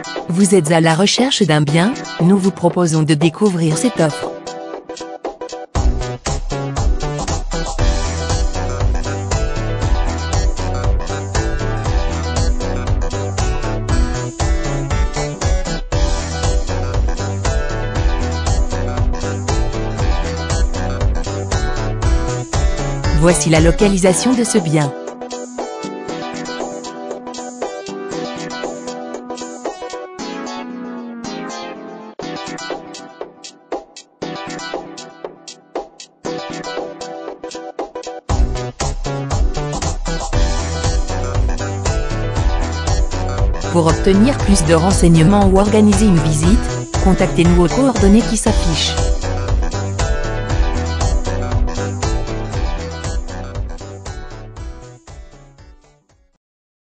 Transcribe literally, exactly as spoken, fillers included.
Vous êtes à la recherche d'un bien? Nous vous proposons de découvrir cette offre. Voici la localisation de ce bien. Pour obtenir plus de renseignements ou organiser une visite, contactez-nous aux coordonnées qui s'affichent.